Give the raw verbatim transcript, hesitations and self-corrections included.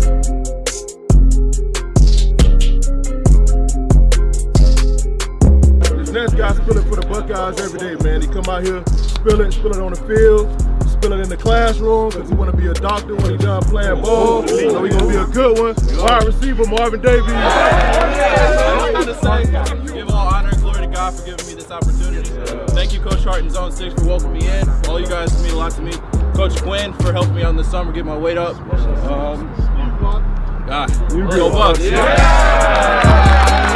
Next guy spill it for the Buckeyes every day, man. He come out here, spill it, spill it on the field, spill it in the classroom, because he want to be a doctor when he done playing ball. So he going to be a good one. Wide receiver, Marvin Davies. I just want to say, give all honor and glory to God for giving me this opportunity. Thank you, Coach Hart in Zone six for welcoming me in. All you guys mean a lot to me. Coach Quinn for helping me out in the summer, get my weight up. Um, God, go Bucks. Yeah.